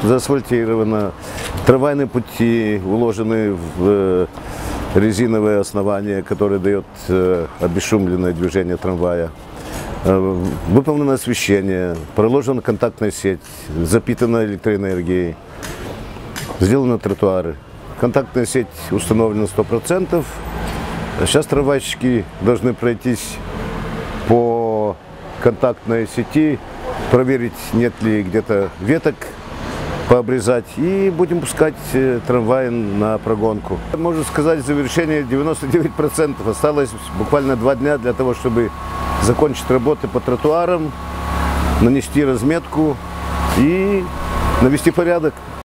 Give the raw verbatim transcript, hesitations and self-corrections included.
заасфальтировано, трамвайные пути уложены в резиновое основание, которое дает обесшумленное движение трамвая. Выполнено освещение, проложена контактная сеть, запитана электроэнергией, сделаны тротуары. Контактная сеть установлена сто процентов. Сейчас трамвайщики должны пройтись по контактной сети, проверить, нет ли где-то веток, пообрезать, и будем пускать трамвай на прогонку. Можно сказать, завершение девяносто девять процентов. Осталось буквально два дня для того, чтобы закончить работы по тротуарам, нанести разметку и навести порядок.